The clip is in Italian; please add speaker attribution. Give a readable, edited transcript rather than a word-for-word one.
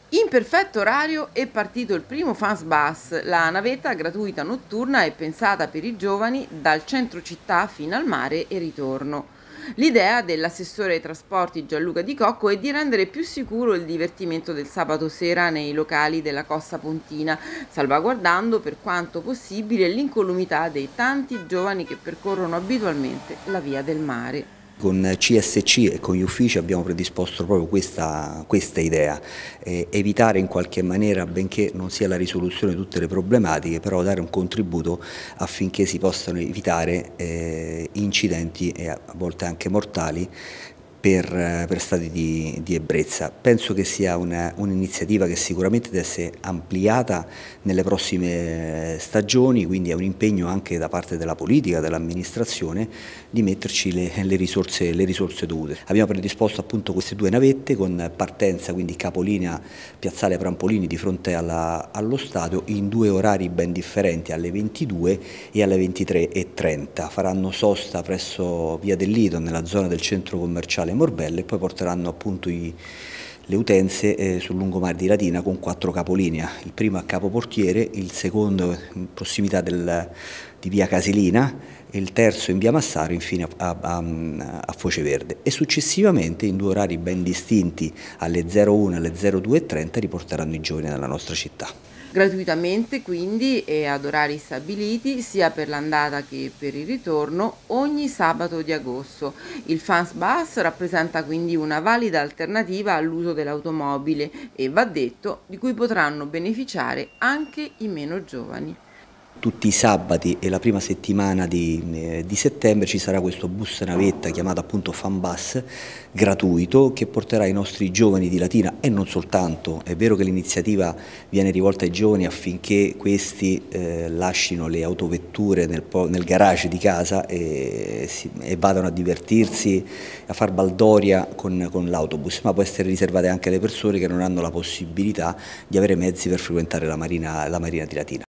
Speaker 1: In perfetto orario è partito il primo Fans Bus, la navetta gratuita notturna è pensata per i giovani dal centro città fino al mare e ritorno. L'idea dell'assessore ai trasporti Gianluca Di Cocco è di rendere più sicuro il divertimento del sabato sera nei locali della Costa Pontina, salvaguardando per quanto possibile l'incolumità dei tanti giovani che percorrono abitualmente la via del mare.
Speaker 2: Con CSC e con gli uffici abbiamo predisposto proprio questa idea, evitare in qualche maniera, benché non sia la risoluzione di tutte le problematiche, però dare un contributo affinché si possano evitare incidenti e a volte anche mortali per stati di ebbrezza. Penso che sia un'iniziativa che sicuramente deve essere ampliata nelle prossime stagioni, quindi è un impegno anche da parte della politica, dell'amministrazione, di metterci le risorse dovute. Abbiamo predisposto appunto queste due navette con partenza, quindi capolinea Piazzale Prampolini di fronte allo stadio, in due orari ben differenti, alle 22 e alle 23:30. Faranno sosta presso Via del Lido, nella zona del centro commerciale Morbelle, e poi porteranno appunto le utenze sul lungomare di Latina con 4 capolinea, il primo a Capo Portiere, il secondo in prossimità di via Casilina e il terzo in via Massaro, infine a Foce Verde, e successivamente in due orari ben distinti alle 01 e alle 02:30 riporteranno i giovani nella nostra città.
Speaker 1: Gratuitamente quindi e ad orari stabiliti sia per l'andata che per il ritorno ogni sabato di agosto. Il Fans Bus rappresenta quindi una valida alternativa all'uso dell'automobile e va detto di cui potranno beneficiare anche i meno giovani.
Speaker 2: Tutti i sabati e la prima settimana di settembre ci sarà questo bus navetta chiamato appunto Fanbus gratuito, che porterà i nostri giovani di Latina e non soltanto. È vero che l'iniziativa viene rivolta ai giovani affinché questi lasciino le autovetture nel garage di casa e vadano a divertirsi, a far baldoria con l'autobus, ma può essere riservata anche alle persone che non hanno la possibilità di avere mezzi per frequentare la marina di Latina.